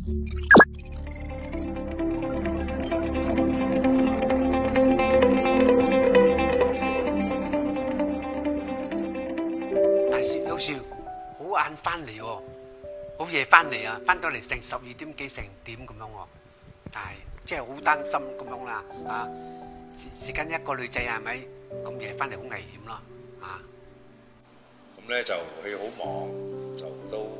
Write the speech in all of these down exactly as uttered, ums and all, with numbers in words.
但是有時好晏翻嚟喎，好夜翻嚟啊，翻到嚟成十二點幾成點咁樣喎，但係即係好擔心咁樣啦啊！時時間一個女仔係咪咁夜翻嚟好危險咯啊？ 咁咧就佢好忙，就都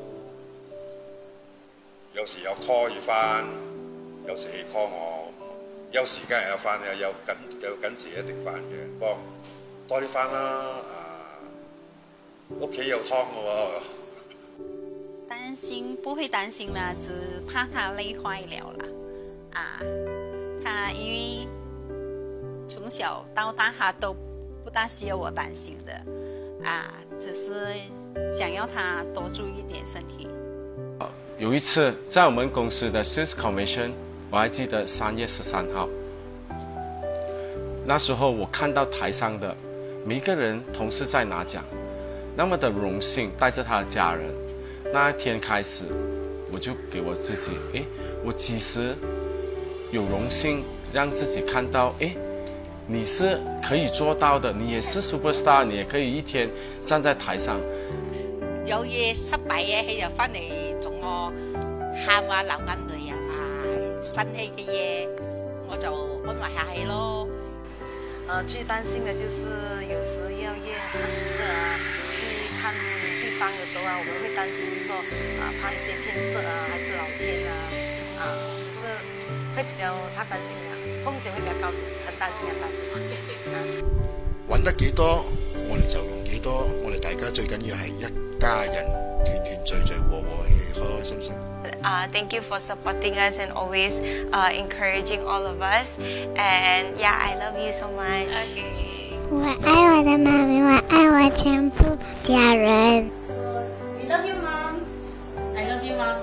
有時有 call 要翻，有時佢 call 我，有時間又有翻，有有緊有緊時一定翻嘅，不過多啲翻啦啊！屋企有湯嘅喎。 擔心不會擔心啦，只怕他累壞了啦。啊，他因為從小到大他都不大需要我擔心的，啊，只是想要他多注意點身體。 有一次在我們公司的 Sales Convention， 我還記得三月十三號，那時候我看到台上的每一個人同事在拿獎，那麼的榮幸，帶着他的家人。那一天開始，我就給我自己，誒，我其實有榮幸讓自己看到，誒，你是可以做到的，你也是 superstar， 你也可以一天站在台上。 有嘢失敗嘅，佢就翻嚟同我喊啊流眼淚啊，生氣嘅嘢我就安慰下佢咯。 呃，最擔心的就是有時要驗核實啊，去看地方的時候啊，我們會擔心說啊，怕一些騙色啊，還是老千啊，啊，只是會比較怕擔心啊，風險會比較高，很擔心很擔心。 揾得幾多，我哋就用幾多，我哋大家最緊要係一家人，團團聚聚，和和氣氣，開開心心。 Uh, thank you for supporting us and always uh, encouraging all of us. And yeah, I love you so much. Okay. 我愛我的媽咪，我愛我全部家人。 So, we love you, Mom. I love you, Mom.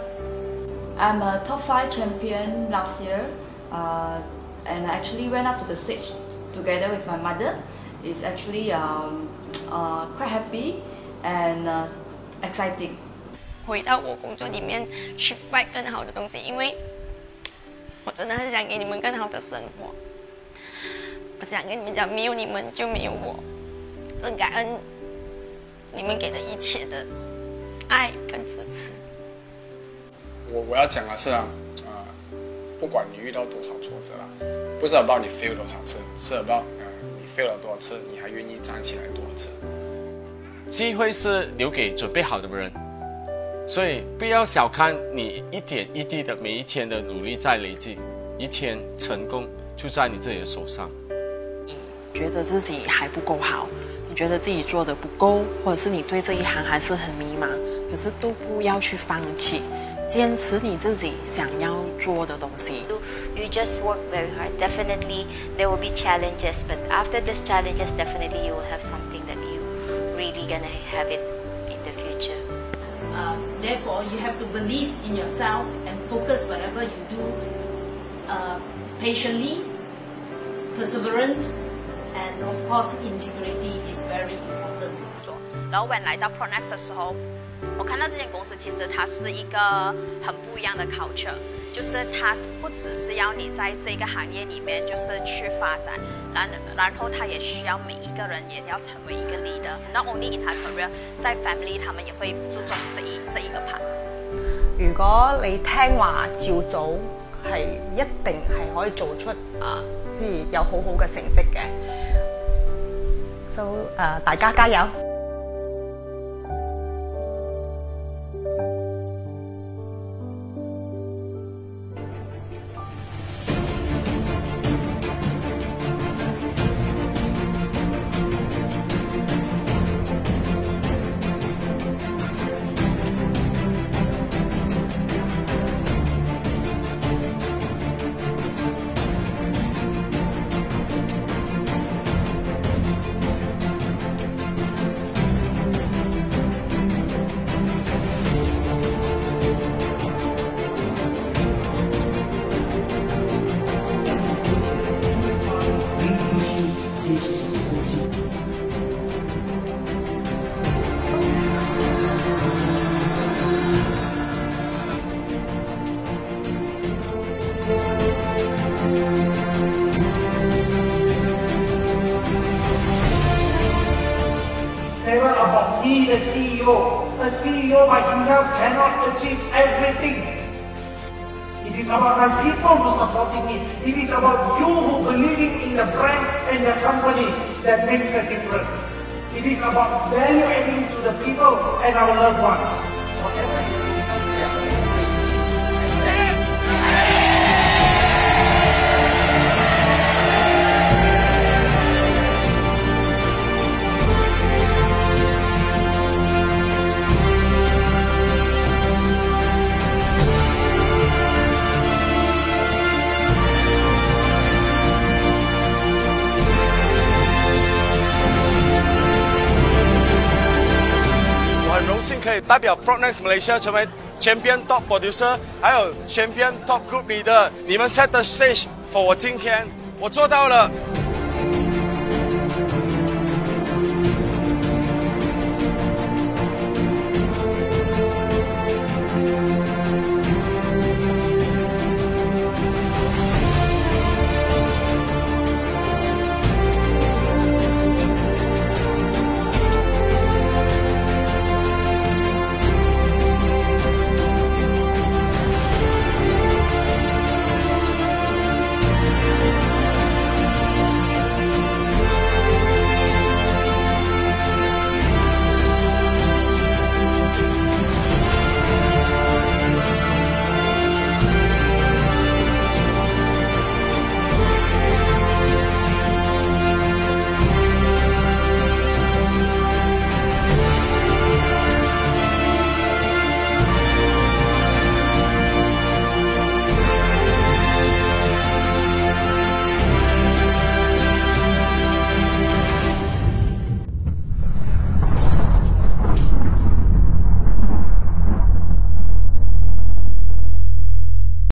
I'm a top five champion last year, uh, and I actually went up to the stage together with my mother. It's actually um, uh, quite happy and uh, exciting. 回到我工作里面去 fight 更好的东西，因为我真的很想给你们更好的生活。我想跟你们讲，没有你们就没有我。很感恩你们给的一切的爱跟支持。 我我要讲的是啊，呃，不管你遇到多少挫折啊，不是 about 你 fail 多少次，是 about 呃你 fail 了多少次，你还愿意站起来多少次。 機會是留給準備好的人。所以不要小看你一點一滴的每一天的努力在累積，一天成功就在你自己的手上。 你覺得自己還不夠好，你覺得自己做得不夠，或者是你對這一行還是很迷茫，可是都不要去放棄，堅持你自己想要做的東西。 You just work very hard. Definitely there will be challenges, but after these challenges, definitely you will have something that you really gonna have it in the future. Um, therefore, you have to believe in yourself and focus whatever you do uh, patiently, perseverance, and of course, integrity is very important. 然后我来到 PropNex 的时候，我看到这间公司其實它是一個很不一樣的 culture， 就是它不只是要你在這個行業裡面就是去發展，然然後它也需要每一個人也要成為一個 leader。Not only in her career， 在 family 他們也會注重這一這一個 part。 如果你聽話照做，係一定係可以做出啊，即係有好好嘅成績嘅。So 誒，大家加油！ me, the C E O. A C E O by himself cannot achieve everything. It is about my people who supporting me. It is about you who believing in the brand and the company that makes a difference. It is about value adding to the people and our loved ones. Whatever it is. 很荣幸可以代表 PropNex Malaysia 成为 Champion Top Producer， 还有 Champion Top Group Leader。你们 set the stage for 我今天，我做到了。